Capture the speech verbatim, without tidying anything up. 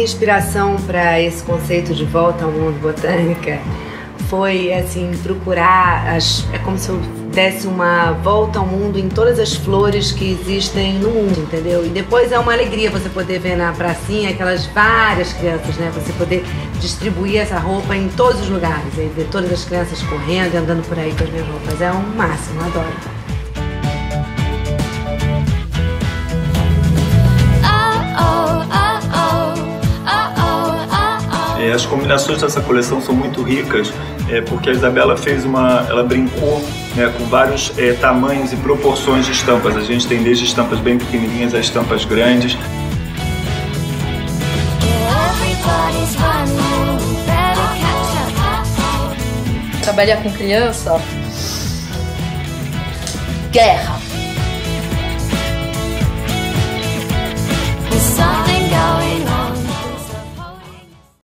minha inspiração para esse conceito de volta ao mundo botânica foi, assim, procurar, as, é como se eu desse uma volta ao mundo em todas as flores que existem no mundo, entendeu? E depois é uma alegria você poder ver na pracinha aquelas várias crianças, né? Você poder distribuir essa roupa em todos os lugares, e ver todas as crianças correndo e andando por aí com as minhas roupas. É um máximo, eu adoro. As combinações dessa coleção são muito ricas, é, porque a Isabela fez uma, ela brincou, né, com vários é, tamanhos e proporções de estampas. A gente tem desde estampas bem pequenininhas a estampas grandes. Trabalhar com criança, guerra.